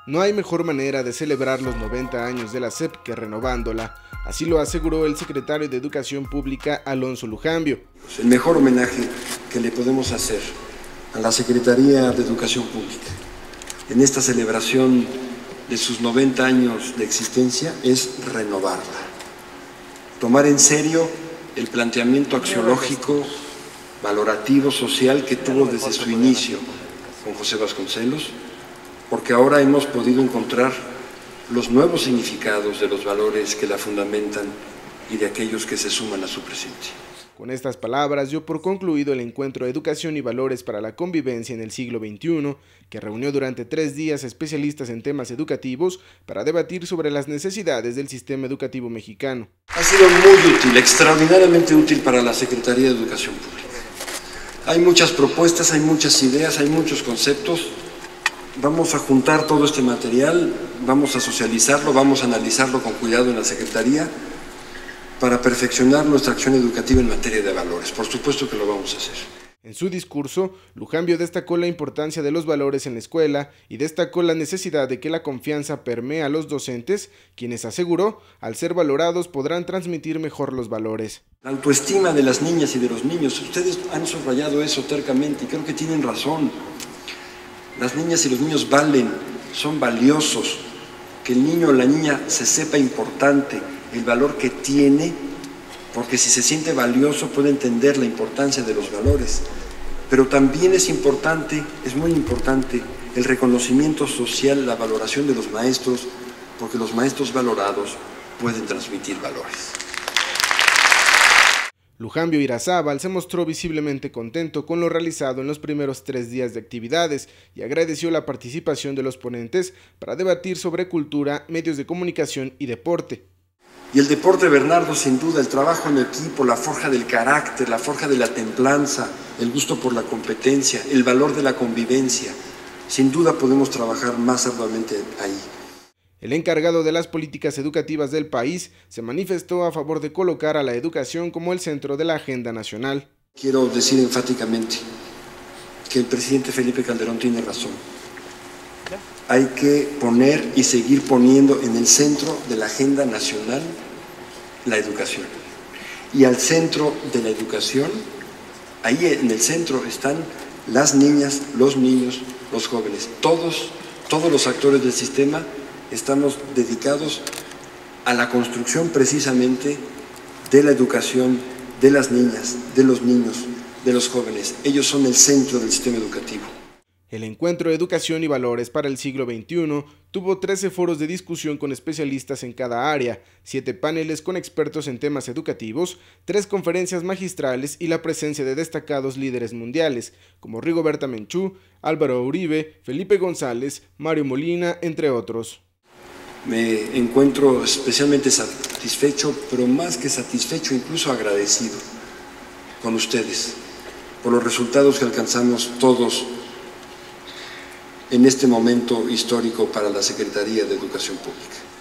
No hay mejor manera de celebrar los 90 años de la SEP que renovándola. Así lo aseguró el secretario de Educación Pública, Alonso Lujambio. El mejor homenaje que le podemos hacer a la Secretaría de Educación Pública en esta celebración de sus 90 años de existencia es renovarla. Tomar en serio el planteamiento axiológico, valorativo, social que tuvo desde su inicio con José Vasconcelos, porque ahora hemos podido encontrar los nuevos significados de los valores que la fundamentan y de aquellos que se suman a su presencia. Con estas palabras dio por concluido el encuentro Educación y Valores para la Convivencia en el siglo XXI, que reunió durante 3 días especialistas en temas educativos para debatir sobre las necesidades del sistema educativo mexicano. Ha sido muy útil, extraordinariamente útil para la Secretaría de Educación Pública. Hay muchas propuestas, hay muchas ideas, hay muchos conceptos. Vamos a juntar todo este material, vamos a socializarlo, vamos a analizarlo con cuidado en la Secretaría para perfeccionar nuestra acción educativa en materia de valores. Por supuesto que lo vamos a hacer. En su discurso, Lujambio destacó la importancia de los valores en la escuela y destacó la necesidad de que la confianza permee a los docentes, quienes aseguró, al ser valorados podrán transmitir mejor los valores. La autoestima de las niñas y de los niños, ustedes han subrayado eso tercamente y creo que tienen razón. Las niñas y los niños valen, son valiosos. Que el niño o la niña se sepa importante, el valor que tiene, porque si se siente valioso puede entender la importancia de los valores. Pero también es importante, es muy importante, el reconocimiento social, la valoración de los maestros, porque los maestros valorados pueden transmitir valores. Lujambio Irazábal se mostró visiblemente contento con lo realizado en los primeros 3 días de actividades y agradeció la participación de los ponentes para debatir sobre cultura, medios de comunicación y deporte. Y el deporte, Bernardo, sin duda, el trabajo en equipo, la forja del carácter, la forja de la templanza, el gusto por la competencia, el valor de la convivencia. Sin duda podemos trabajar más arduamente ahí. El encargado de las políticas educativas del país se manifestó a favor de colocar a la educación como el centro de la agenda nacional. Quiero decir enfáticamente que el presidente Felipe Calderón tiene razón. Hay que poner y seguir poniendo en el centro de la agenda nacional la educación. Y al centro de la educación, ahí en el centro están las niñas, los niños, los jóvenes. Todos los actores del sistema estamos dedicados a la construcción precisamente de la educación de las niñas, de los niños, de los jóvenes. Ellos son el centro del sistema educativo. El encuentro Educación y Valores para el siglo XXI tuvo 13 foros de discusión con especialistas en cada área, 7 paneles con expertos en temas educativos, 3 conferencias magistrales y la presencia de destacados líderes mundiales, como Rigoberta Menchú, Álvaro Uribe, Felipe González, Mario Molina, entre otros. Me encuentro especialmente satisfecho, pero más que satisfecho, incluso agradecido con ustedes por los resultados que alcanzamos todos en este momento histórico para la Secretaría de Educación Pública.